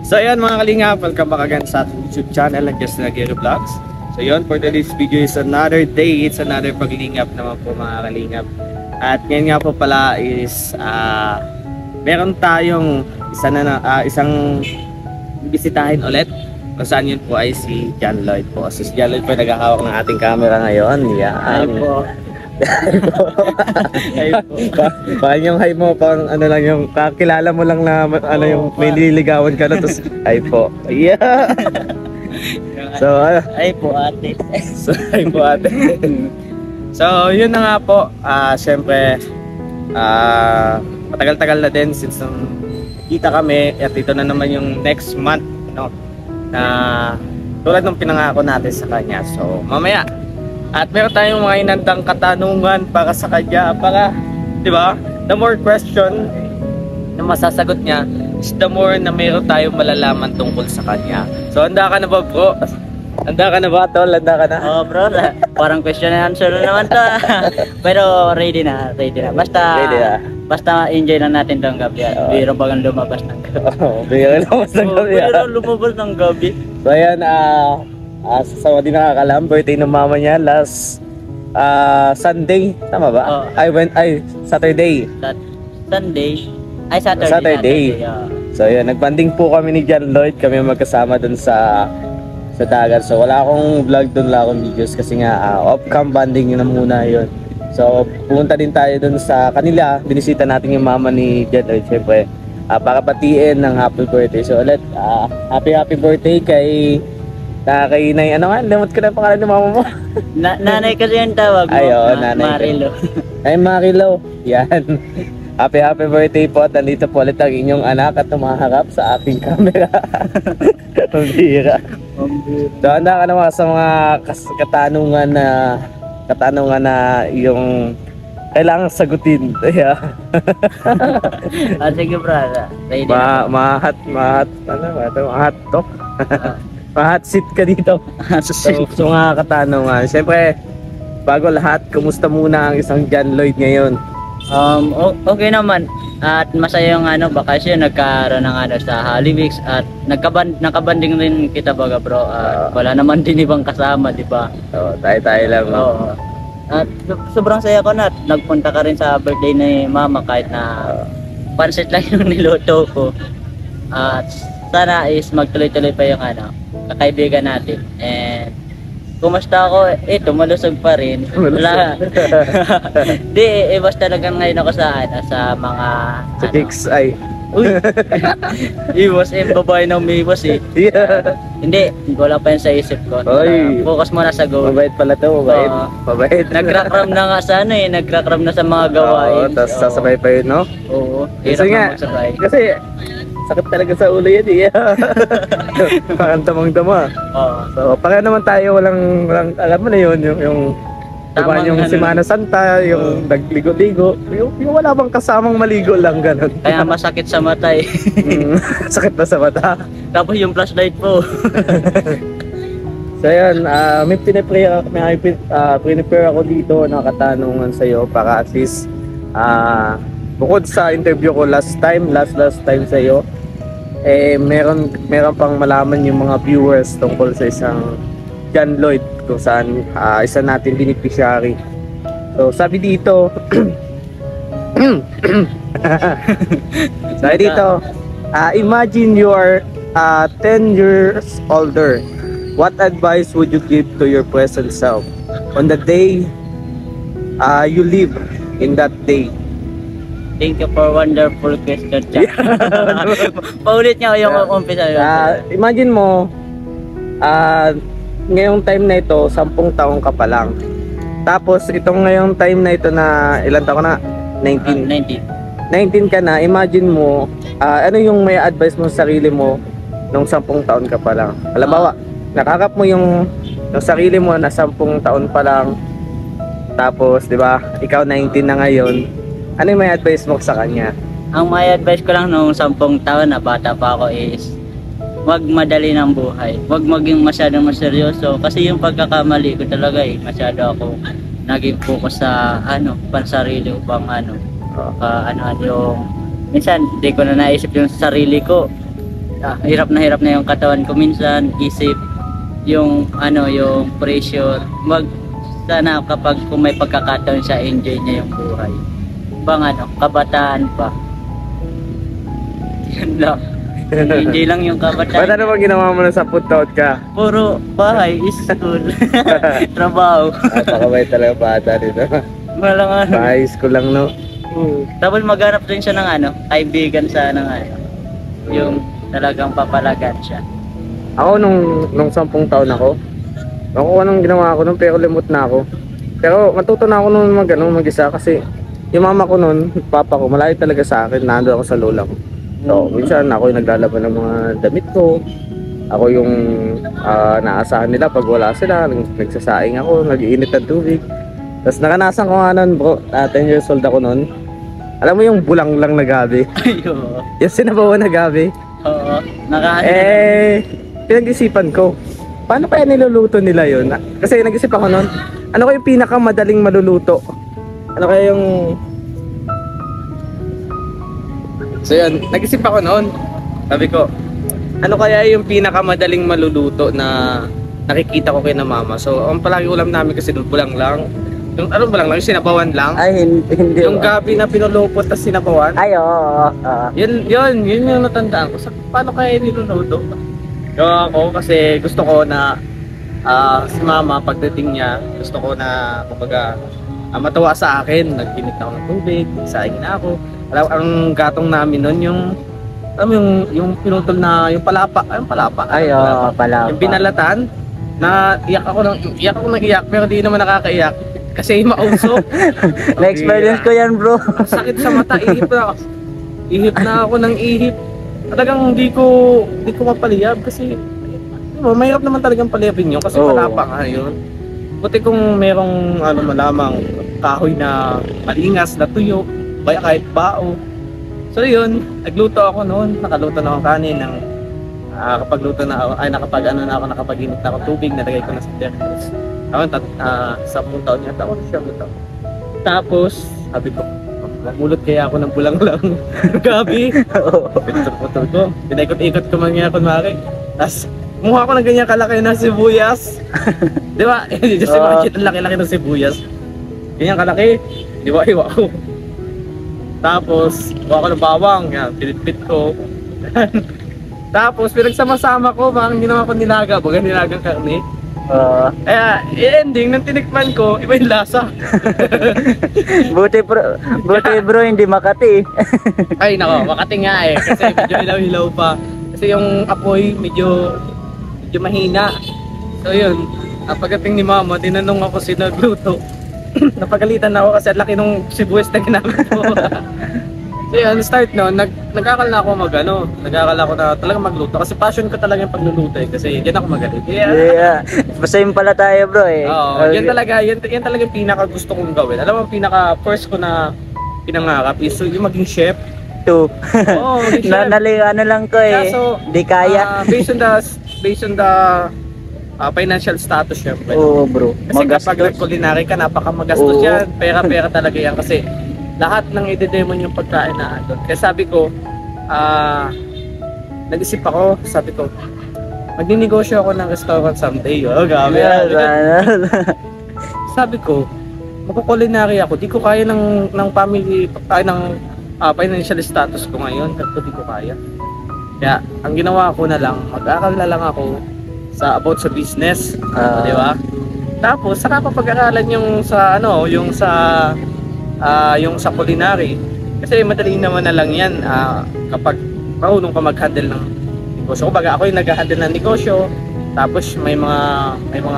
So ayan mga kalingap, welcome back again sa ating YouTube channel ng Just Nagiri Vlogs. So yun, for today's video is another day, it's another paglingap naman po mga kalingap. At ngayon nga po pala is meron tayong isang bisitahin ulit. Kung saan yun po ay si John Lloyd po. So si John Lloyd po nagkakawak ng ating camera ngayon. Yan. Hi po. Hi po. Baka yung hi mo, pang ano lang yung kakilala mo lang na ano yung may nililigawan ka na tapos hi po. Yeah. So Hi po ate. So hi po ate. So yun na nga po. Syempre matagal-tagal na din since kita kami at ito na naman yung next month, no? Na tulad ng pinangako natin sa kanya. So mamaya at meron tayong mga inandang katanungan para sa kanya, para, di ba, the more question na masasagot niya is the more na meron tayong malalaman tungkol sa kanya. So handa ka na ba bro? Handa ka na ba tol? Handa ka na? Oh bro, parang question and answer na naman to. Pero ready na. Basta Ready na. Basta enjoy na natin tong gabi. Biro bagang lumabas ng gabi. Biro lumabas ng gabi. Biro lumabas ng gabi. So ayan, sa mga di nakakalam, birthday ng mama niya last Sunday, tama ba? Saturday. Saturday. So yun, nagbanding po kami ni John Lloyd, kami magkasama dun sa dagat. So wala akong vlog dun, wala akong videos kasi nga off-cam banding yun na muna yun. So pumunta din tayo dun sa kanila, binisita natin yung mama ni John Lloyd syempre para batiin ng happy birthday. So ulit, happy birthday kay Nay, ano nga, limot ko na pangalan ng mama mo. Nanay kasi yung tawag mo. Ay, oo, nanay. Marilo. Ay, Marilo. Yan. Happy birthday po. Nandito po ulit ang inyong anak at tumaharap sa aking camera. Pambira. So, handa ka naman sa mga katanungan na yung kailangan sagutin. Yeah. Sige bro. Mahat talk. Hot seat ka dito. So mga katanungan, siyempre bago lahat, kumusta muna ang isang John Lloyd ngayon? Okay naman at masaya yung bakasyon, nagkaroon ng sa Holy Weeks at nakabanding rin kita baga bro. Wala naman din ibang kasama, di ba? So tayo lang. Oo. At sobrang saya ko na nagpunta ka rin sa birthday ni mama kahit na pansit lang yung niluto ko. At sana is magtuloy-tuloy pa yung kakaibigan natin. And kumusta ako? Malusog pa rin. Wala. Di, basta talagang ngayon ako sa mga sa chicks ay. Uy! Iwas babae ng umiwas Yeah. Hindi, wala pa yun sa isip ko. Focus muna sa goal. Mabait pala to, mabait. Nagkrakram na nga sa nagkrakram na sa mga gawain. Tapos sasabay pa yun, no? Oo. Kasi nga, sakit talaga sa ulo yan parang tamang-tama. So para naman tayo walang alam mo na yun, yung Semana Santa, yung nagligo-ligo, yung wala bang kasamang maligo lang ganun. Kaya masakit sa mata Sakit na sa mata. Tapos yung flashlight po. So yun, may prepare ako dito na katanungan sa'yo para at least bukod sa interview ko last time sa'yo, meron pang malaman yung mga viewers tungkol sa isang John Lloyd kung saan isa natin beneficiary. So sabi dito imagine you are 10 years older. What advice would you give to your present self on the day you live in that day? Thank you for wonderful question, Jack. Paulit niya yung umpisa. Imagine mo, ngayong time na ito, 10 taong ka pa lang. Tapos itong ngayong time na ito na, ilan taon ka na? 19. 19 ka na, imagine mo, ano yung may advice mo sa sarili mo nung 10 taon ka pa lang? Halimbawa, nakakap mo yung sarili mo na 10 taon pa lang. Tapos, di ba, ikaw 19 na ngayon. Ano yung may advice mo sa kanya? Ang may advice ko lang nung 10 taon na bata pa ako is wag madali ng buhay. Wag maging masyadong maseryoso kasi yung pagkakamali ko talaga masyado ako naging focus sa pansarili upang yung minsan di ko na naisip yung sarili ko. hirap na yung katawan ko minsan, isip, yung yung pressure. Sana kapag kung may pagkakataon siya, enjoy niya yung buhay. Bang kabataan pa. Yan lang. Enjoy lang yung kabataan. Ba't ano bang ginawa mo na sa taon ka? Puro bahay, school, trabaho. Pakabay talaga bata dito. Walang High school lang, no? Tapos maghanap din siya ng kaibigan sa yung talagang papalagan siya. Ako nung 10 taon ako anong ginawa ko nung pero limot na ako. Pero matuto na ako nung mag-isa kasi yung mama ko nun, papa ko, malayo talaga sa akin, nando ako sa lola ko. So, minsan ako yung naglalaban ng mga damit ko. Ako yung naasahan nila pag wala sila, nagsasaing ako, nag-iinit ng tubig. Tapos nakanasan ko nga nun bro, 10 years old ako nun. Alam mo yung bulang lang na gabi? Ayo. Yung sinabawan na gabi? Oo. Pinag-isipan ko, paano kaya niluluto nila yun? Kasi nag-isip ako nun, ano kaya yung pinakamadaling maluluto? Ano kaya yung... So yun, nag-isip ako noon. Sabi ko, ano kaya yung pinakamadaling maluluto na nakikita ko kay na mama? So, ang palagi ulam namin kasi doon bulang lang. Yung bulang lang, yung sinabawan lang. Ay, hindi. Yung gabi na pinulupot tas sinabawan. Ay, oo. Yun yung natandaan ko. So, paano kaya niluluto? So, ako kasi gusto ko na si mama pagdating niya, gusto ko na kumbaga matawa sa akin. Nagkinit ako ng tubig, isaing na ako. Alam, ang gatong namin nun yung pinutol na yung palapa. Ay, oo, palapa. Yung binalatan na iyak ako ng iyak pero di naman nakakaiyak kasi mausok. Na-experience ko yan, bro. Sakit sa mata, ihip na ako ng ihip. Talagang hindi ko mapaliyab kasi mahirap naman talagang paliyabin yun kasi palapa nga yun. Buti kung merong malamang kahoy na malingas na tuyo, kaya kahit bao. So yun, nagluto ako noon, nakaluto na ako kanin ng nakapag-init na ako tubig, nalagay ko na sa thermos. Ako 10 taon yata ako siya luto. Tapos, sabi ko, mamulot kaya ako ng bulang lang gabi. Pinutol ko, pinaikot-ikot ko man kunwari. Tapos, mukha ko ng ganyan kalaki na sibuyas. Di ba? Just imagine, ang laki-laki ng sibuyas. Ganyan kalaki, di ba? Iwa ko. Tapos, kuha ko ng bawang, yan, pinitpit ko. Tapos, pinagsama-sama ko, parang ginawa ko nilaga, baga nilagang karne. Kaya, ending, nang tinikman ko, iba yung lasa. buti bro, hindi Makati. Ay, nako, Makati nga eh, kasi medyo hilaw-hilaw pa. Kasi yung apoy, medyo mahina. So yun, pagdating ni mama, tinanong ako sino nagluto. Napagalitan ako kasi ang laki nung sibuyas na ginamit ko. So yun, start no, nag-akal na ako nag-akal ako na talagang magluto kasi passion ko talaga yung pagluluto eh, kasi yan ako magaling. Yeah. Same pala tayo bro eh. Oo, yan talaga yung pinaka gusto kong gawin. Alam mo, pinaka first ko na pinangarap is yung maging chef. Oo, maging chef. Lang ko eh. So, di kaya. Based on the financial status syempre. Oo bro. Kasi kapag nag-culinary ka, napakamagastos yan. Pera talaga yan kasi lahat ng i-demon yung pagkain na doon. Kaya sabi ko, nag-isip ako, magninegosyo ako ng restaurant someday. Gabi. Sabi ko, magkukulinary ako, di ko kaya ng family, ng financial status ko ngayon, kasi di ko kaya. Kaya, ang ginawa ko na lang, mag-aaral na lang ako about sa business, di ba? Tapos, saka pa pag-aralan yung sa culinary. Kasi madali naman na lang yan kapag marunong ka mag-handle ng negosyo. Kumbaga ako yung nag-handle ng negosyo, tapos may mga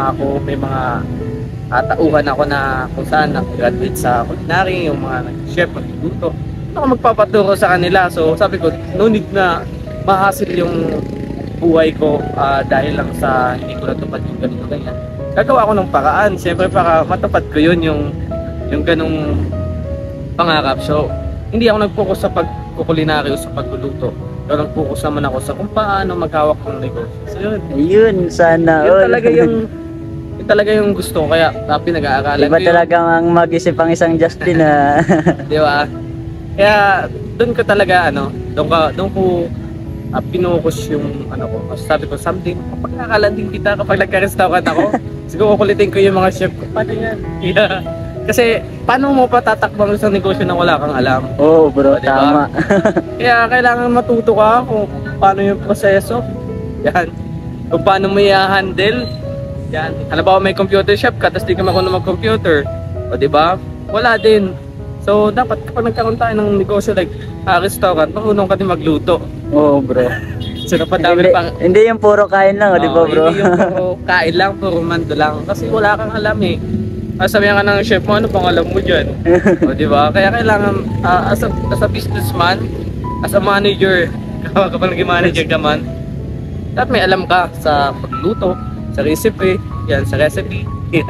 tauhan ako na kung saan nag-graduate sa culinary, yung mga nag-chef, nag-luto. Ako magpapaturo sa kanila. So sabi ko, no need na mahasil yung buhay ko dahil lang sa hindi ko natupad yung ganito ganyan. Gagawa ako ng paraan, siyempre para matupad ko yun, yung ganong pangarap. So, hindi ako nag-focus sa pagkukulinary o sa pagluluto. Pero nag-focus naman ako sa kung paano maghawak ng negosyo. So, yun, sana. Yun talaga yung gusto ko. Kaya pinag-aaralan ko yun. Iba talagang ang mag-isip ang isang Justin Di ba? Kaya, doon ko talaga, doon ko pinukus yung ano ko. Kasi sabi ko, something, pagkakalanding kita kapag nagka-restaurant ako. Siguro kulitin ko yung mga chef ko. Paano yan? Yeah. Kasi, paano mo pa tatakbang isang negosyo na wala kang alam? Oo bro, Diba? tama. Kaya kailangan matuto ka kung paano yung proseso. Yan. Kung paano mo i-handle. Yan. Halimbawa may computer shop ka, tapos di ka marunong mag-computer. O diba? Wala din. So, dapat kapag nagkaroon tayo ng negosyo like restaurant, marunong ka din magluto. Oo bro. So, napadami Hindi, pang... hindi yung puro kain lang, di ba bro? Hindi yung puro kain lang, puro mando lang. Kasi wala kang alam eh. Sabihan ka ng chef mo, ano pang alam mo dyan? O, di ba? Kaya kailangan, as a businessman, as a manager, kapag naging manager ka man, dapat may alam ka sa pagluto, sa recipe, yan, sa recipe.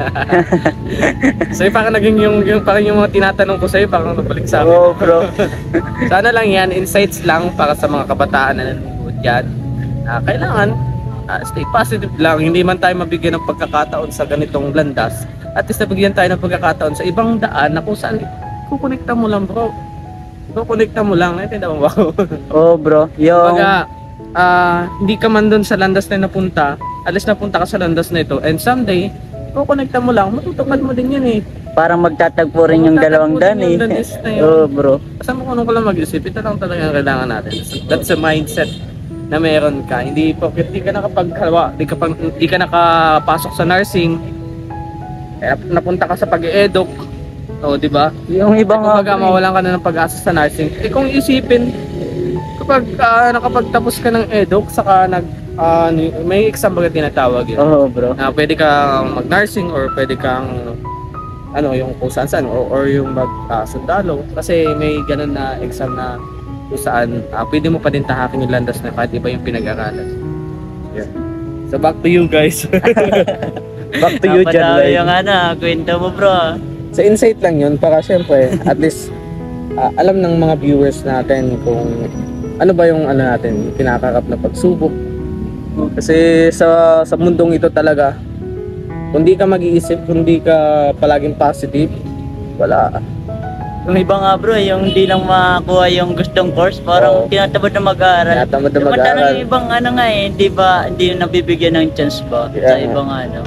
So, parang naging parang yung mga tinatanong ko sa'yo, parang nabalik sa akin. Oo bro. Sana lang yan, insights lang para sa mga kabataan na nanonood dyan. Kailangan, stay positive lang. Hindi man tayo mabigyan ng pagkakataon sa ganitong landas. At least nabigyan tayo ng pagkakataon sa ibang daan na kung saan kukonekta mo lang bro. Kukonekta mo lang. Naintindihan mo ba? Oo bro. Yung... Baga, hindi ka man dun sa landas na napunta, at least napunta ka sa landas na ito. And someday, kukonekta mo lang, matutupad mo din yan eh. Parang magtatagpo rin yung dalawang dan eh. Oo bro. Kasama ko nung ko lang mag-isip, ito lang talaga ang kailangan natin. That's a mindset na meron ka. Hindi porket di ka nakapagkalawa, di ka nakapasok sa nursing, kaya napunta ka sa pag-e-eduk. O, di ba? Yung ibang kumbaga mawalan ka na ng pag-asa sa nursing. Kung isipin, kapag nakapagtapos ka ng eduk, saka may exam ba tinatawag yun? Oo bro. Pwede kang mag-nursing or pwede kang yung kung saan or yung mag-sundalo kasi may ganun na exam na kung saan pwede mo pa din tahakin yung landas na kahit iba yung pinag-aralan. Yeah. So back to you guys. Back to you John Lloyd. Yung kwento mo bro. Sa insight lang yun para syempre at least alam ng mga viewers natin kung ano ba yung natin kinakarap na pagsubok. Kasi sa mundong ito talaga, kung di ka mag-iisip, kung di ka palaging positive, wala. Yung iba nga bro, yung di lang makakuha yung gustong course, parang tinatamad na mag-aaral. Tinatamad na mag-aaral. Samantalang yung ibang hindi nabibigyan ng chance ba sa ibang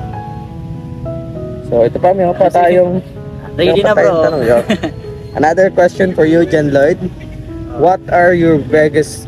So ito pa, meron pa tayong ready na bro. Another question for you, John Lloyd. What are your biggest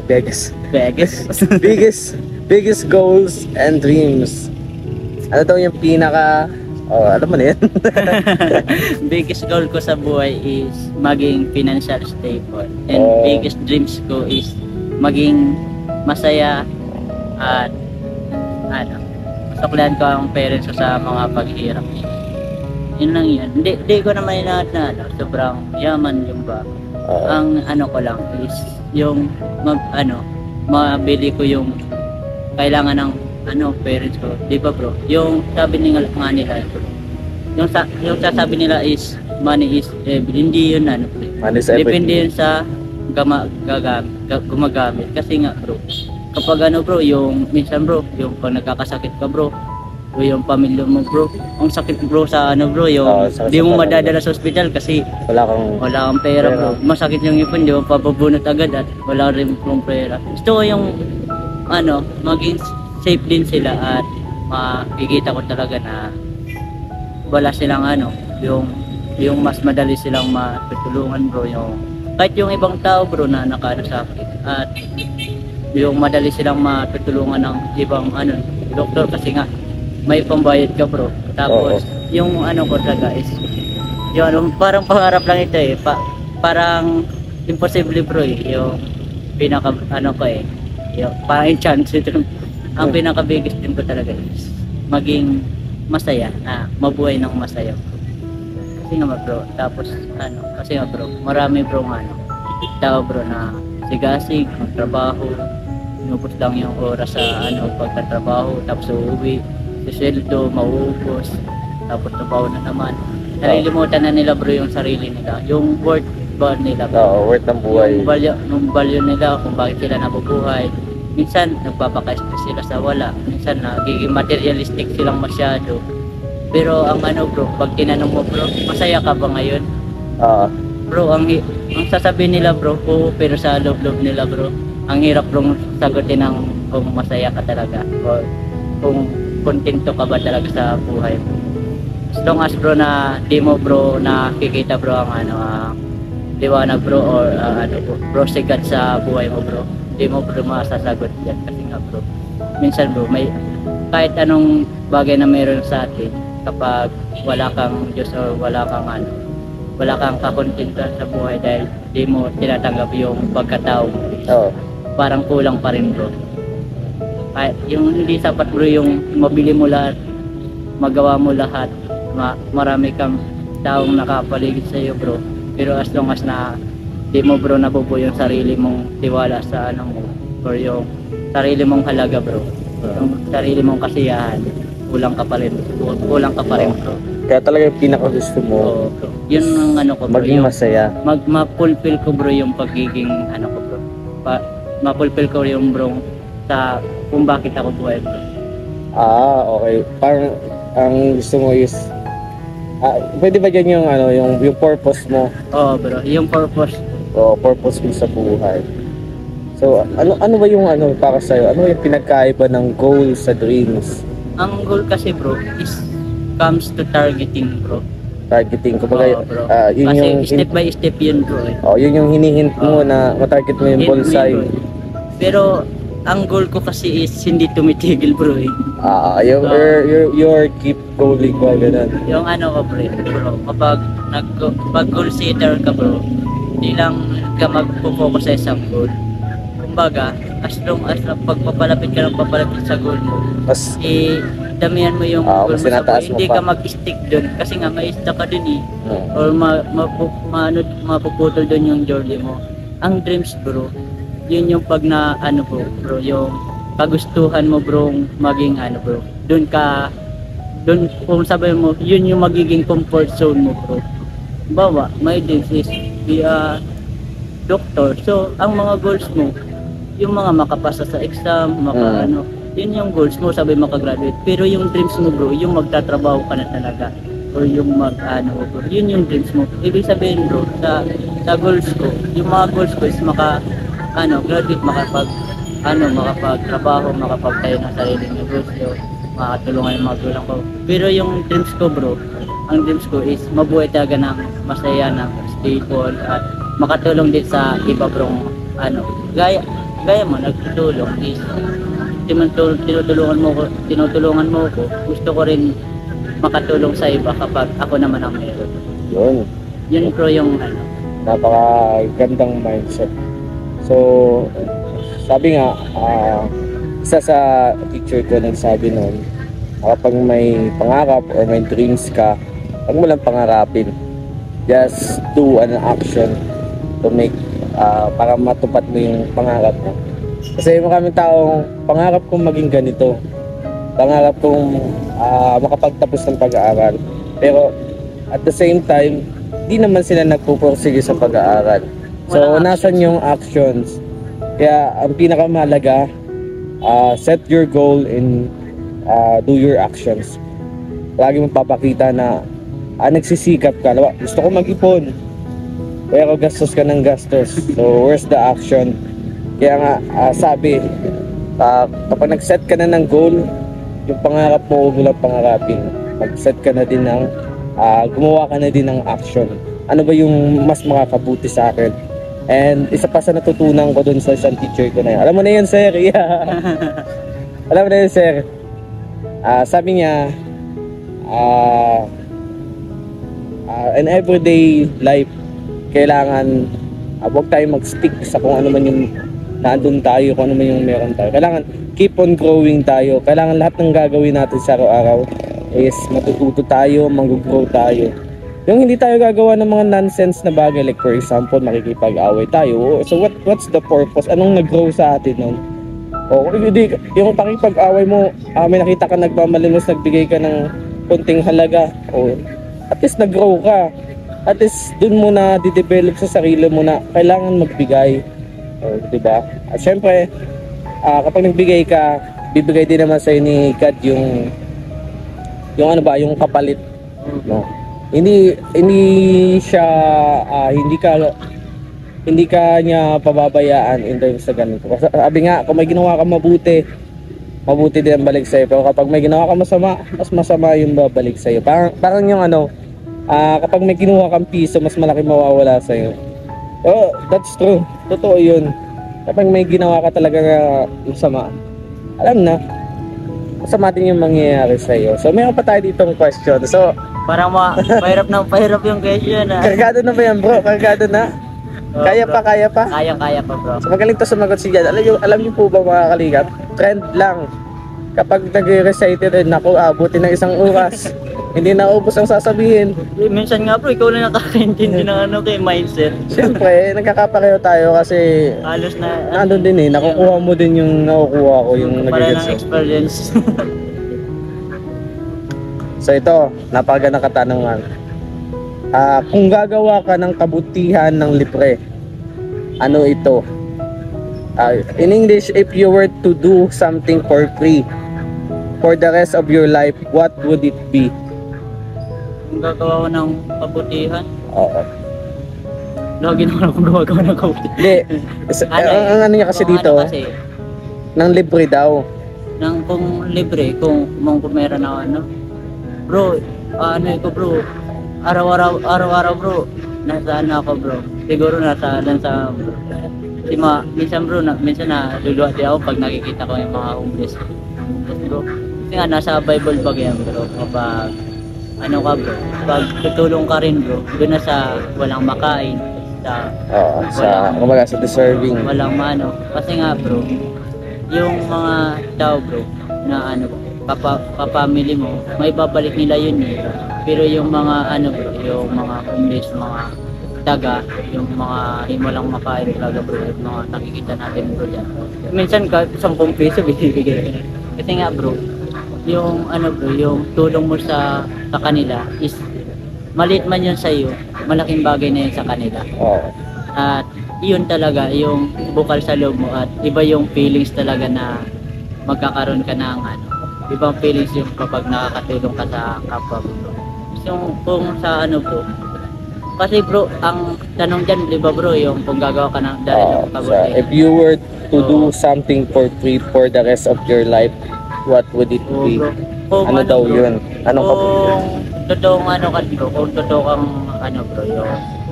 biggest goals and dreams? Ano daw yung alam mo na yan? Biggest goal ko sa buhay is maging financial stable. And biggest dreams ko is maging masaya at masuklihan ko ang parents ko sa mga paghihirap. Yun lang yan. Hindi ko naman na sobrang yaman yung ba. Ang ko lang is yung mabili ko yung kailangan ng parents ko, di ba bro? Yung sabi nila yung sasabi nila is money is hindi yun money is depende yun sa gumagamit kasi nga bro, kapag bro, yung minsan bro, yung pag nagkakasakit ka bro, o yung pamilya mo bro, ang sakit bro sa bro, yung di mo madadala sa ospital kasi wala kang pera bro, masakit yung ipon, di mo papabunot agad at wala rin pong pera. Gusto ko yung maging safe din sila at makikita ko talaga na wala silang yung mas madali silang matutulungan bro, yung kahit yung ibang tao bro na nakasakit at yung madali silang matutulungan ng ibang doktor kasi nga may pambayad ka bro. Tapos yung ko talaga is yung parang pangarap lang ito parang imposible bro yung pinaka ko yung parang chance ito. Ang pinaka biggest din ko talaga is maging masaya, mabuhay ng masaya kasi nga bro. Tapos kasi nga bro, marami bro tao bro na sigasig, magtrabaho, inubos lang yung oras sa pagtatrabaho, tapos uuwi, sweldo mauubos, tapos trabaho na naman, nalilimutan na nila bro yung sarili nila, yung worth ba nila bro, worth ng buhay, yung value nila kung bakit sila nabubuhay. Minsan nagpapaka-stress sila sa wala, minsan nagiging materialistic silang masyado. Pero ang bro, pag tinanong mo bro, masaya ka ba ngayon? Bro, ang sasabihin nila bro, pero sa loob-loob nila bro, ang hirap bro sagutin ng kung masaya ka talaga or kung kontento ka ba talaga sa buhay mo. As long as bro na di mo bro nakikita bro ang liwanag bro or bro sigat sa buhay mo bro, di mo bro masasagot yan kasi nga bro minsan bro may kahit anong bagay na meron sa atin kapag wala kang Diyos or wala kang kakontento sa buhay dahil di mo tinatanggap yung pagkatao mo, parang kulang pa rin bro. Kahit yung hindi sapat bro yung mabili mo lahat, magawa mo lahat, marami kang taong nakapaligid sa iyo bro, pero as long as na di mo bro nabubuo yung sarili mong tiwala sa mo or yung sarili mong halaga bro, yung sarili mong kasiyahan, kulang ka pa rin bro. Kaya talaga yung pinaka-gusto mo, bro. Yun ang ko bro, maging yung masaya. Ma-fulfill ko bro yung pagiging ko bro. Ma-fulfill ko yung bro sa kung bakit ako buhay bro. Okay. Parang ang gusto mo is pwede ba dyan yung purpose mo? Oo bro, yung purpose. Purpose mo sa buhay. So, ano ba yung para sa'yo? Ano yung pinagkaiba ng goal sa dreams? Ang goal kasi bro is comes to targeting bro. Targeting, kumbaga, bro. yun Kasi yung step by step yun bro eh. yun yung hinihint mo na matarget mo yung bullseye. Pero ang goal ko kasi is hindi tumitigil bro eh. Your keep going ba ganun? Yung ko bro, kapag goal setter ka bro, hindi lang ka magpo-focus sa isang goal. Kumbaga, as long as pagpapalapit ka ng papalapit sa goal mo, Mas damihan mo yung goal mo sa buhay. Hindi pa. ka mag-stick dun kasi nga may stuck ka dun eh. Or mapuputol dun yung journey mo. Ang dreams bro, yun yung pag na bro, yung kagustuhan mo bro maging bro. Dun kung sabi mo, yun yung magiging comfort zone mo bro. Bawa, my dreams is be a doctor. So, ang mga goals mo, yung mga makapasa sa exam, yun yung goals mo, sabi makagraduate. Pero yung dreams mo bro, yung magtatrabaho ka na talaga or yung bro, yun yung dreams mo. Ibig sabihin bro, sa goals ko, yung mga goals ko is graduate, makapagtrabaho, makapagtayo ng sariling negosyo, makatulungan yung mga gulang ko. Pero yung dreams ko bro, ang dreams ko is mabuhay talaga ng masaya, ng stable at makatulong din sa iba bro. Gaya mo nagtutulong is tinutulungan mo ko, gusto ko rin makatulong sa iba kapag ako naman ang meron. Yun bro yung napakagandang mindset. So sabi nga isa sa teacher ko nagsabi noon, kapag may pangarap or may dreams ka, huwag mo lang pangarapin, just do an action to make para matupad mo yung pangarap mo. Kasi maraming taong pangarap kong maging ganito, pangarap kong makapagtapos ng pag-aaral, pero at the same time di naman sila nagpupursige sa pag-aaral. So nasan yung actions? Kaya ang pinakamahalaga, set your goal and do your actions. Lagi mong papakita na nagsisikap ka. Gusto ko mag-ipon, pero gastos ka ng gastos. So where's the action? Kaya nga sabi, kapag nag-set ka na ng goal, yung pangarap mo huwag mo lang pangarapin. Mag-set ka na din ng gumawa ka na din ng action. Ano ba yung mas makakabuti sa akin? And isa pa sa natutunan ko dun sa isang teacher ko na yun. Alam mo na yun sir, yeah. Alam mo na yun sir. Sabi niya, in everyday life, kailangan huwag tayo mag-stick sa kung ano man yung nandun tayo, kung ano man yung meron tayo. Kailangan keep on growing tayo. Kailangan lahat ng gagawin natin sa araw-araw is matututo tayo, mag-grow tayo. Yung hindi tayo gagawa ng mga nonsense na bagay, like for example, makikipag-away tayo. So what's the purpose? Anong nag-grow sa atin nun? O hindi, yung pakipag-away mo, may nakita ka nagmamalimos, nagbigay ka ng konting halaga, o at least nag-grow ka. At least dun mo na di-develop sa sarili mo na kailangan magbigay. O, diba? At syempre, kapag nagbigay ka, bibigay din naman sa'yo ni God yung yung kapalit. No? Hindi siya, hindi ka niya pababayaan in terms sa ganito. Kasi sabi nga, kung may ginawa ka mabuti, mabuti din ang balik sa'yo. Pero kapag may ginawa ka masama, mas masama yung babalik sa'yo. Parang yung ano, kapag may kinuha kang piso, mas malaki mawawala sa'yo. Oh, that's true. Totoo yun. Kapag may ginawa ka talaga masama, alam na, masama din yung mangyayari sa'yo. So, mayroon pa tayo ditong question. So, Parang pahirap yung question ah. kargado na ba yan, bro? Kargado na? Oo, Kaya bro. pa, kaya pa? Kaya pa bro. So, magaling to sumagot si Jan. Alam niyo po ba mga kalingap? Trend lang. Kapag nag-recite rin ako, abuti ng 1 oras. Hindi na ubos ang sasabihin. Minsan nga bro, ikaw na nakakaintindi ng ano kay mindset. Siyempre, nagkakapareho tayo kasi Halos na nandun din eh. Nakukuha mo din yung nakukuha ko, yung para nagigets ng ko. experience. So ito, napakagandang katanungan. Kung gagawa ka ng kabutihan ng libre, ano ito? In English, if you were to do something for free for the rest of your life, what would it be? Kung gagawa ko ng kabutihan, Oo. lagi naman ako gumagawa ng kabutihan. Hindi. Ang ano niya kasi Kung dito, ano kasi, ng libre daw. kung libre, kung meron ako ano, bro, ano ko bro, araw-araw bro, nasa ano ako bro, siguro nasa bro. Minsan bro, minsan na luluwati ako pag nakikita ko yung mga homeless bro. Kasi nga nasa Bible bag yan bro, kapag ano ka bro, pag tutulong ka rin bro, doon na sa walang makain, sa Oo, kumbaga sa deserving. walang mano. Kasi nga bro, yung mga tao bro, na ano, kapamily mo, may babalik nila yun eh. Pero yung mga ano bro, yung mga homeless, mga taga, yung mga walang makain talaga bro, yung mga nakikita natin bro dyan. Minsan ka, 10 piso binibigay. Kasi nga bro, yung ano bro, yung tulong mo sa kanila is maliit man yun sa'yo, malaking bagay na yun sa kanila. Oo. At yun talaga, yung bukal sa loob mo at iba yung feelings talaga na magkakaroon ka ng ano, ibang feelings yung kapag nakakatulong ka sa kapwa mo bro. Yung kung sa ano bro, kasi bro, ang tanong dyan, di ba bro, yung kung gagawa ka ng dahil ng kabutihan. If you were to do something for free for the rest of your life, what would it Oo, be? bro. Kung Ano daw bro, yun? Anong kabutihan? Kung totoong ano ka bro, kung totoo kang ano bro, yung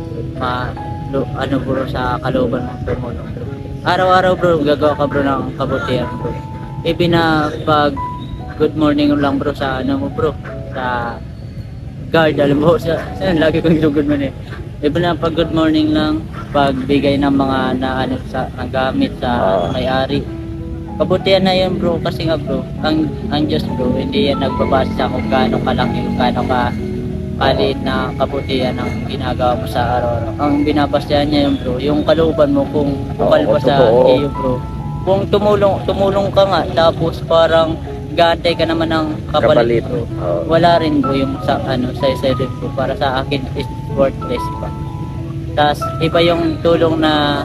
ano bro sa kalooban mo tumulong bro. Araw-araw bro, gagawa ka bro ng kabutihan bro. Even na pag good morning lang bro sa ano mo bro, sa guard, alam mo, lagi kong good morning. Even na pag good morning lang, pagbigay ng mga na ano sa ng gamit sa may-ari. Kabutihan na yun bro, kasi nga bro, ang Diyos bro, hindi yan nagbabase sa kung gaano kalaki, kung gaano ka kalit na kabutihan ang ginagawa mo sa araw-araw. Ang binabasehan niya yun bro, yung kalooban mo kung bukal ba sa iyo bro. Kung tumulong ka nga, tapos parang gaantay ka naman ng kapalit bro. Wala rin bro yung sa ano sa side bro, para sa akin is worthless pa. Tas iba yung tulong na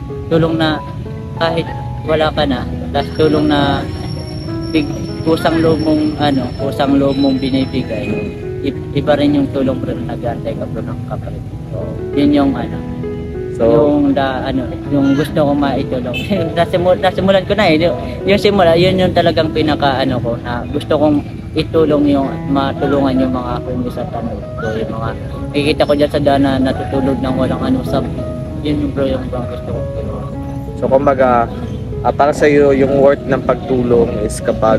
kahit wala ka na, tas tulong na kusang loob mong binibigay. Iba rin yung tulong bro na nag-aantay ka bro ng kapalit. Yun yung ano. So, yung gusto ko maitulong. nasimulan ko na eh. Yung simula, yun yung talagang pinaka ano ko na gusto kong itulong yung matulungan yung mga homeless at ano. So, yung mga nakikita ko dyan sa daan na natutulog ng walang ano sa yun yung bro yung gusto kong tulungan. So kumbaga, para sa iyo yung worth ng pagtulong is kapag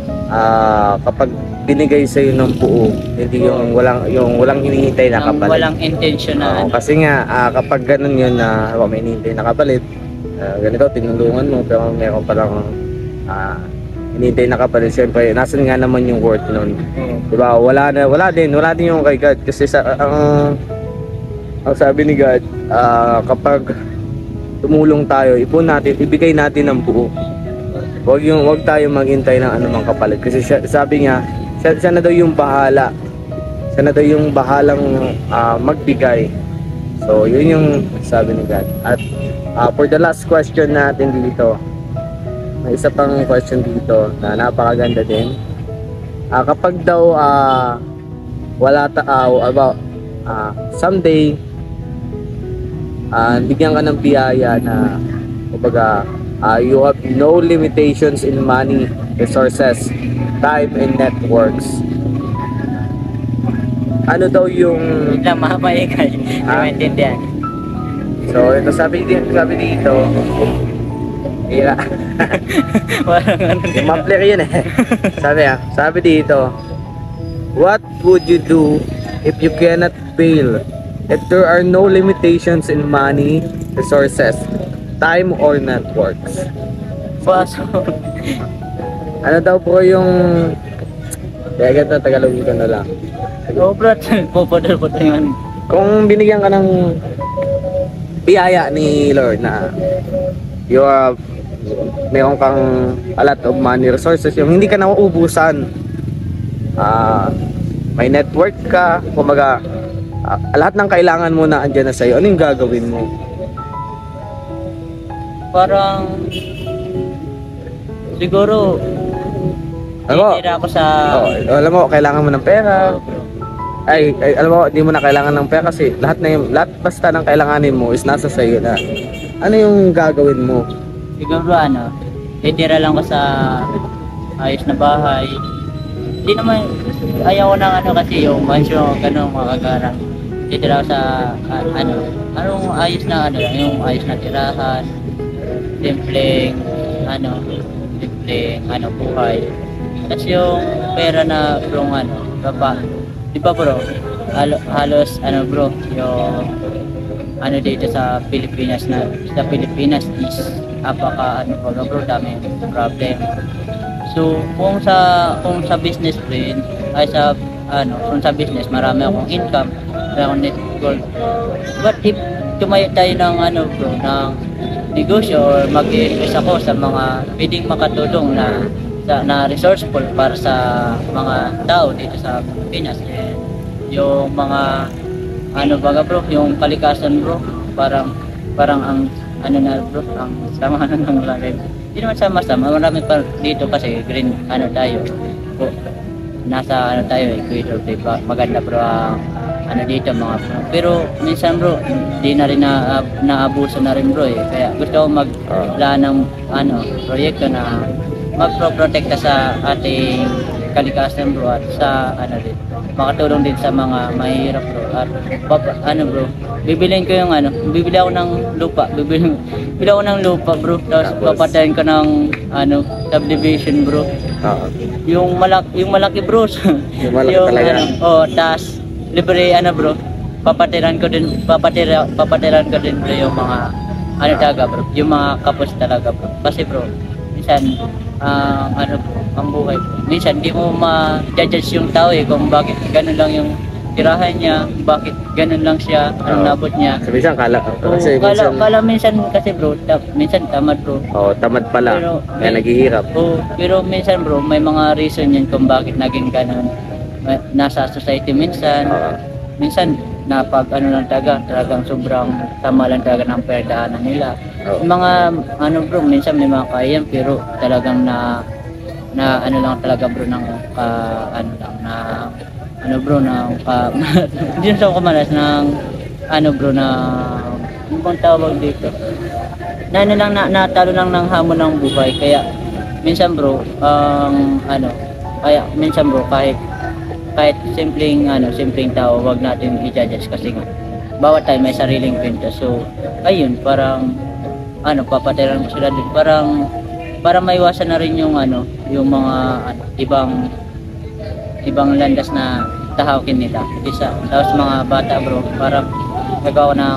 binigay sa iyo ng buo, hindi yung walang hinihintay na kapalit. Walang intention na kasi nga kapag ganun yun na may hinihintay na kapalit, ganito tinulungan mo pero meron pa lang hinihintay na kapalit, siyempre nasan nga naman yung worth nun? Diba? Wala din yung kay God kasi ang sabi ni God, kapag tumulong tayo, ibigay natin ng buo. Wag tayo maghintay ng anumang kapalit kasi sabi niya, siya na daw yung bahala. Siya na daw yung bahalang magbigay. So, yun yung sabi ni God. At for the last question natin dito, may isa pang question dito na napakaganda din. Kapag daw someday bigyan ka ng biyaya na kumbaga you have no limitations in money, resources, time, and networks. Ano daw yung Wait lang, mamaingay. Hindi maintindihan. so ito sabi dito hira Parang ano yung muffler yun eh. Sabi dito, what would you do if you cannot fail, if there are no limitations in money, resources, time, or networks? Paso. Ano daw po yung kaya ganito, Tagalogin ko na lang. Oh, bro, pupunta yun. Kung binigyan ka ng biyaya ni Lord na you are meron kang a lot of money, resources, yung hindi ka nauubusan, may network ka, kumbaga lahat ng kailangan mo na andyan na sa'yo, ano yung gagawin mo? Parang siguro titira ako sa alam mo, kailangan mo ng pera. Alam mo, hindi mo na kailangan ng pera kasi lahat basta ng kailanganin mo is nasa sa'yo na. Ano yung gagawin mo? siguro titira lang ko sa ayos na bahay. Hindi naman ayaw ko ng kasi yung mansyon ganun makagaran. Titira ako sa anong ayos na yung ayos na tirahan. Simpleng buhay. Tapos yung pera na bro di ba bro, halos bro, yung dito sa Pilipinas is baga bro, dami problem. So kung sa business friend ay kung sa business marami akong income, marami akong net worth. But if tumayo tayo ng bro, ng negosyo or mag-invest ako sa mga pwedeng makatulong na resourceful para sa mga tao dito sa Pilipinas, yung mga baga bro, yung kalikasan bro, parang ang bro, ang sama ng langit. Hindi naman sama-sama, marami pa dito kasi green tayo po, nasa tayo equator, diba? Maganda bro ang dito mga bro. Pero minsan bro, hindi na rin naabuso na rin bro kaya gusto ko maglaan ng proyekto na magproprotekta sa ating kalikasan bro, at sa makatulong din sa mga mahihirap bro. At bro, bibili ako ng lupa, bro, tapos papatayin ko ng subdivision bro. Yung malaki bro. Yung malaki talaga. Tas libre bro, papatiran ko din bro yung mga talaga bro, yung mga kapos talaga bro. Kasi bro, minsan ang buhay bro, minsan di mo ma-judge yung tao kung bakit ganun lang yung tirahan niya, bakit ganun lang siya, nabot niya. So, minsan kala minsan kasi bro, minsan tamad bro. Tamad pala, kaya naghihirap. Pero minsan bro, may mga reason yan kung bakit naging ganun. Nasa society minsan na pag lang talagang sobrang tama lang talaga ng perdaanan nila. Mga bro, minsan may mga kayang pero talagang na lang talaga bro ng bro hindi na ako kamalas ng bro na ano bang tawag dito natalo lang ng hamon ng buhay. Kaya minsan bro minsan bro kahit simpleng tao, wag natin i-judge kasi nga bawat tayo may sariling kwento. So ayun, parang papatiran ko sila din, para maiwasan na rin yung yung mga ibang landas na tahakin nila. Tapos mga bata bro, parang nagawa ng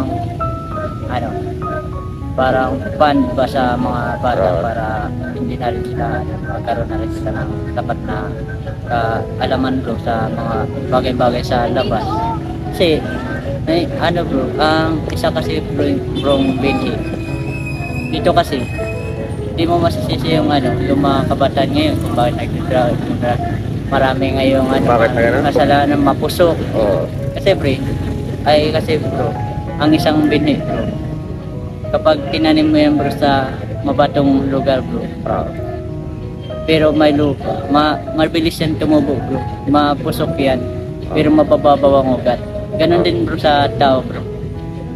parang fund ba sa mga bata para hindi na rin sila magkaroon na rin sila ng tapat na kaalaman bro sa mga bagay-bagay sa labas. Kasi bro, ang isa kasi bro Benji dito kasi hindi mo masisisi yung mga kabataan ngayon kung bakit nag-drug. Marami ngayong kasalanan, mapusok. Kasi bro, ang isang binhi bro, kapag tinanim mo yan bro sa mabatong lugar bro, pero may lupa, mabilis yan tumubo bro, mapusok yan, pero mabababaw ang ugat. Ganon din bro sa tao bro.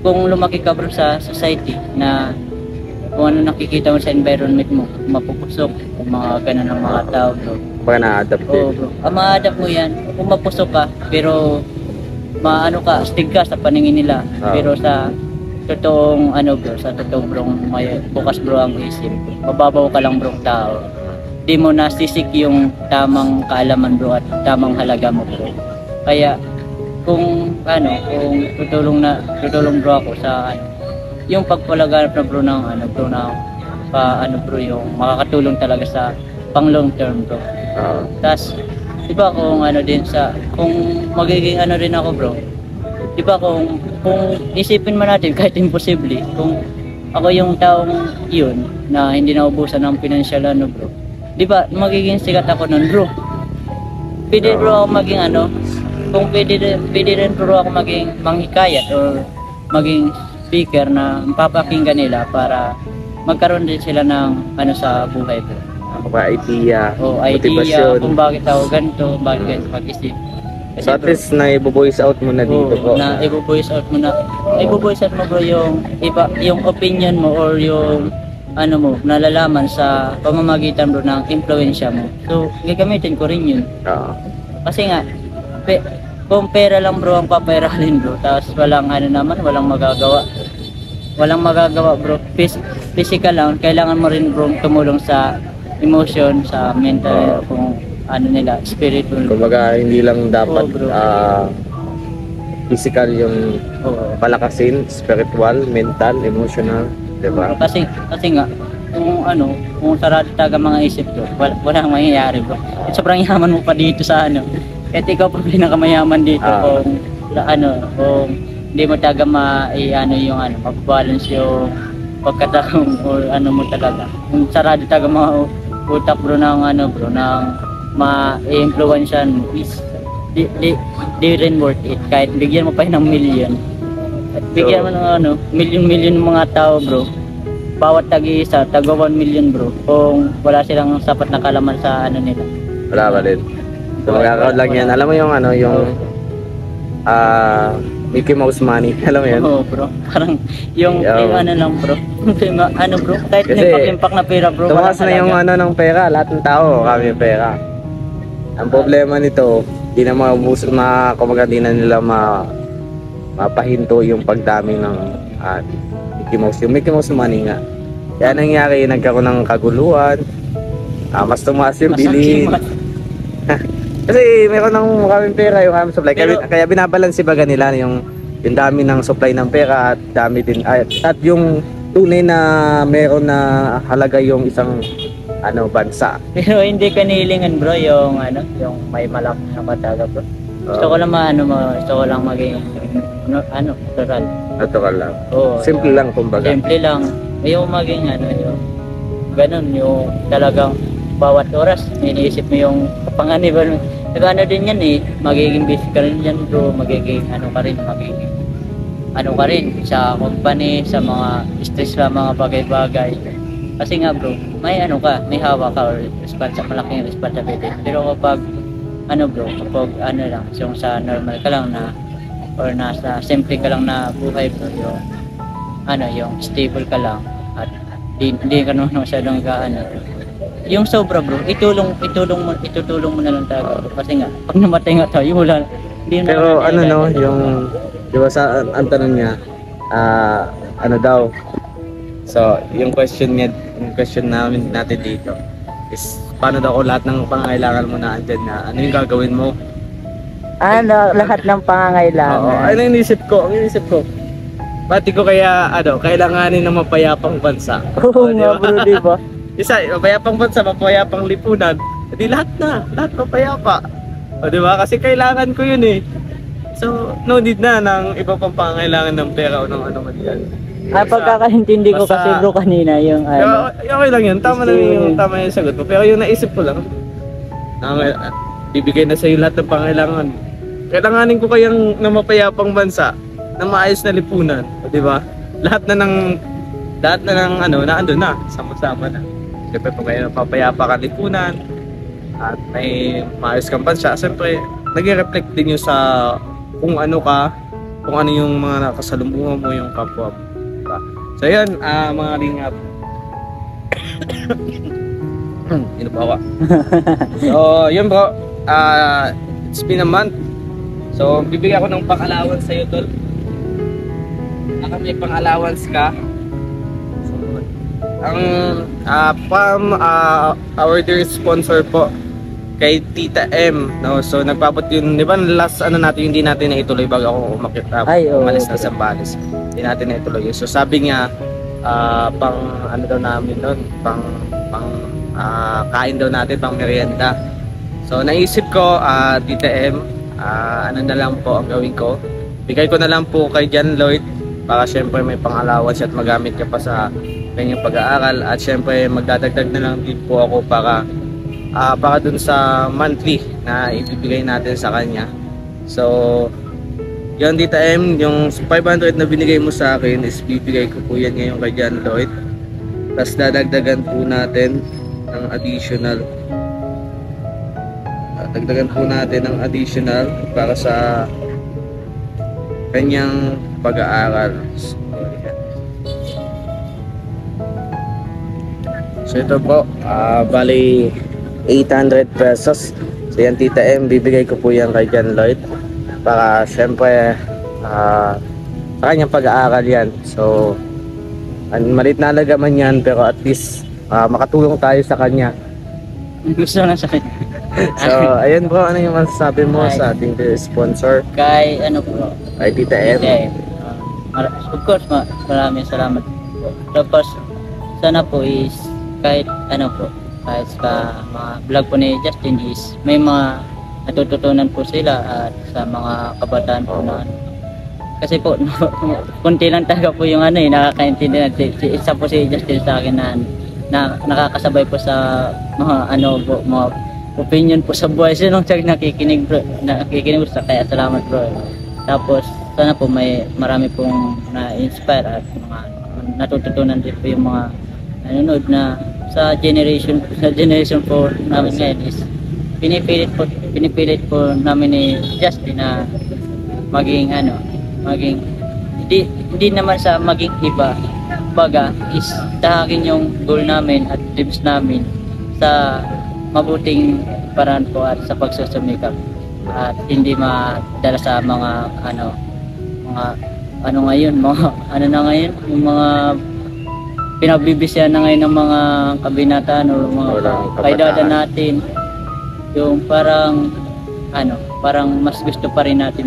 kung lumaki ka bro sa society na kung ano nakikita mo sa environment mo, mapupusok, kung mga ganun ng mga tao bro. Baka na-adapt Oo bro, ma-adapt mo yan, kung mapusok ka, pero maano ka, astig ka sa paningin nila, pero sa totoong ano bro, sa totoong bro, may bukas bro ang isip, mababaw ka lang bro tao. Di mo nasisik yung tamang kaalaman bro at tamang halaga mo bro. Kaya kung ano, kung tutulong bro ako sa yung pagpalaganap na bro ng ano bro na ano bro yung makakatulong talaga sa pang long term bro. Tas di ba kung ano din sa kung magiging ano rin ako bro. Di ba kung isipin man natin kahit imposible kung ako yung taong yun na hindi naubusan ng financial ano bro. Di ba magiging sikat ako nun bro. Pwede bro ako maging ano, kung pwede rin bro ako maging manghikayat or maging speaker na mapapakinggan nila para magkaroon din sila ng ano sa buhay bro. Mga idea, O idea kung bakit ako ganito, bakit ganito mag-isip. Kasi So at least na i-voice out mo na dito po. Na i-voice out mo na. I-voice out mo bro yung iba, yung opinion mo or yung ano mo, nalalaman sa pamamagitan bro ng impluwensya mo. So, gagamitin ko rin yun. Kasi nga, kung pera lang bro ang papairalin bro, tapos walang ano naman, walang magagawa. Walang magagawa bro. Physical lang, kailangan mo rin bro tumulong sa emotion, sa mental, kung ano nila, spiritual. Kumbaga, hindi lang dapat physical yung palakasin, spiritual, mental, emotional. Diba? Kasi nga kung ano, kung sarado taga mga isip bro, walang mangyayari bro. Sobrang yaman mo pa dito sa ano. Kahit ikaw pa pinakamayaman dito kung kung hindi mo taga ano yung ano, mag-balance yung pagkataong or ano mo talaga. Kung sarado taga mga utak bro ng ano bro, ng ma-influensyan mo is di rin worth it. Kahit bigyan mo pa ng million. Bigyan mo ng ano, million mga tao bro. Bawat tag-iisa, taga 1 million bro. Kung wala silang sapat na kalaman sa ano nila. Wala ba din. So magkakaroon lang yan. Alam mo yung ano, yung Mickey Mouse money. Alam mo yun? Oo bro. Parang yung ano lang bro. Ano bro, kahit nagpakimpak na pera bro. Tumakas na yung ano ng pera. Lahat ng tao, kami yung pera. Ang problema nito, di na maubos, kumaga di na nila mapahinto yung pagdami ng Mickey Mouse. Yung Mickey Mouse money nga. Kaya nangyari, nagkaroon ng kaguluhan. Mas tumaas yung bilhin. Kasi meron ng maraming pera yung aming supply. Kaya binabalansi baga nila yung dami ng supply ng pera at dami din. At yung tunay na meron na halaga yung isang bansa. Pero hindi ka nihilingan bro yung ano, yung may malaki na bataga bro. Gusto ko lang gusto ko lang maging natural. Natural lang. Simple lang kumbaga. Simple lang. Ayaw maging yung ganun, yung talagang bawat oras iniisip mo yung kapanganiban. Nagano din yan magiging busy ka rin yan bro, magiging ka rin sa company, sa mga stress sa mga bagay-bagay. Kasi nga bro, may may hawak ka or malaking responsibility. Pero kapag kapag lang, yung sa normal ka lang na or nasa simple ka lang na buhay bro, yung stable ka lang at hindi ka naman masyadong yung sobra bro, itutulong mo na lang talaga bro. Kasi nga, pag namatay nga tayo, wala. Pero yung di ba sa ang tanong niya, daw. So, yung question natin dito is paano daw kung lahat ng pangangailangan mo na andyan na ano yung gagawin mo? Lahat ng pangangailangan. Ano yung inisip ko? Pati ko kaya kailanganin ng mapayapang bansa. Oo nga bro, di ba? Isa, mapayapang bansa, mapayapang lipunan. Hindi lahat mapayapa. O di ba? Kasi kailangan ko yun So, no need na ng iba pang pangangailangan ng pera o ng ano man yan. Pagkakaintindi ko kasi bro kanina yung okay lang yun, tama yung sagot mo. Pero yung naisip ko lang, bibigay na sa'yo lahat ng pangangailangan. Kailanganin ko kayang na mapayapang bansa, na maayos na lipunan, di ba? Lahat na ng naandun na, sama-sama na. Siyempre kung kayo napapayapa ka lipunan at may maayos kang bansa, siyempre nag-reflect din yun sa kung ano ka kung ano yung mga nakasalumuhan mo, yung kapwa mo, diba? So yan, mga lingap. Ino pa ako. So yun bro, it's been a month. So bibigyan ako ng pang-allowance sa'yo tol. Baka may pang-allowance ka. So, ang our dear sponsor po kay Tita M, no? So nagpabot yun, di ba last ano natin, hindi natin na ituloy bago ako umakit, umalis na Zambales. Hindi natin na ituloy. So sabi niya, pang ano daw namin doon, pang kain daw natin, pang merienda. So naisip ko, Tita M, ano na lang po ang gawin ko, bigay ko na lang po kay John Lloyd para syempre may pang-allowance at magamit ka pa sa kanyang pag-aaral, at syempre magdadagdag na lang din po ako para dun sa monthly na ibibigay natin sa kanya. So yun Tita M, yung 500 na binigay mo sa akin is bibigay ko po yan ngayon kay John Lloyd, tapos dadagdagan po natin ng additional, para sa kanyang pag-aaral. So ito po, bali 800 pesos. So yan Tita M, bibigay ko po yan kay John Lloyd para syempre sa kanyang pag-aaral yan. So malit na alaga man yan, pero at least makatulong tayo sa kanya. Gusto na sa kanya. So ayun bro, ano yung masasabi mo sa ating sponsor? Kay ano po? Kay Tita M. Of course, maraming salamat po. Tapos sana po is kahit ano po, kahit sa mga vlog po ni Justin is may mga natututunan po sila at sa mga kabataan po na kasi po kunti lang talaga po yung ano nakakaintindi natin. Isa po si Justin sa akin na nakakasabay po sa mga ano po, mga opinion po sa buhay. So nung nakikinig bro, sa kaya salamat bro. Tapos sana po may marami pong na-inspire at mga natututunan din po yung mga nanonood na sa generation po namin ngayon is pinipilit po namin ni Justin na maging hindi naman sa maging iba, baga is tahakin yung goal namin at dreams namin sa mabuting paraan po at sa pagsusumikap, at hindi madala sa mga yung mga pinagbibisyan na ngayon ng mga kabinataan o mga kaedada natin, yung parang mas gusto pa rin natin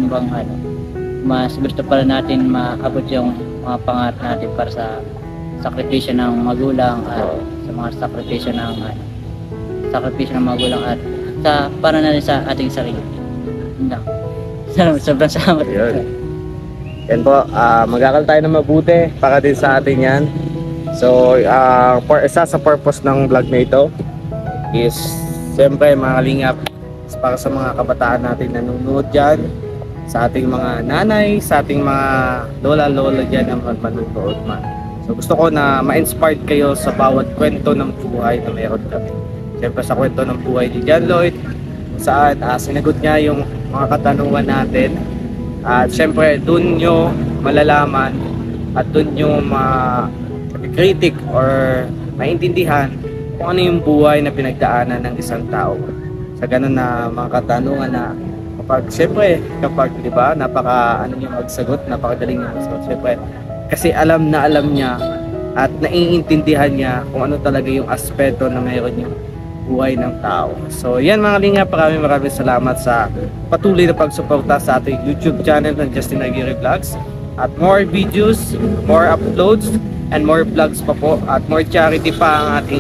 maabot yung mga pangarap natin para sa sakripisyo ng magulang at sa mga sakripisyo ng magulang at para na rin sa ating sarili. Sobrang salamat. Yan po, mag-aaral tayo ng mabuti para din sa atin yan. So, isa sa purpose ng vlog na ito is siyempre mga lingap para sa mga kabataan natin na nanonood dyan, sa ating mga nanay, sa ating mga lola dyan na manonood man. So gusto ko na ma-inspired kayo sa bawat kwento ng buhay na meron kami. Siyempre sa kwento ng buhay ni John Lloyd, kung saan sinagot niya yung mga katanungan natin. At siyempre dun nyo malalaman at dun nyo kritik or maintindihan kung ano yung buhay na pinagdaanan ng isang tao. Sa ganun na mga katanungan na kapag di ba, niya magsagot, napakadaling niya magsagot. Siyempre, kasi alam niya at naiintindihan niya kung ano talaga yung aspeto na mayroon yung buhay ng tao. So yan mga lingap, maraming salamat sa patuloy na pagsuporta sa ating YouTube channel ng Justin Aguirre Vlogs. At more videos, more uploads, and more vlogs pa po, at more charity pa ang ating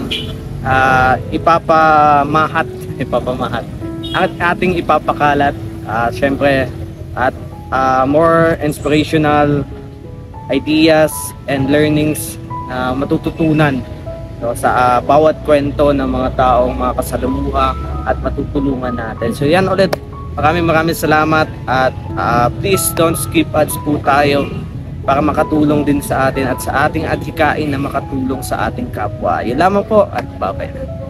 ipapamahat at ating ipapakalat, syempre, at more inspirational ideas and learnings na matututunan sa bawat kwento ng mga taong mga kasalamuha at matutulungan natin. So yan ulit, maraming salamat, at please don't skip ads po tayo para makatulong din sa atin at sa ating adhikain na makatulong sa ating kapwa. Yun lamang po, at bye-bye.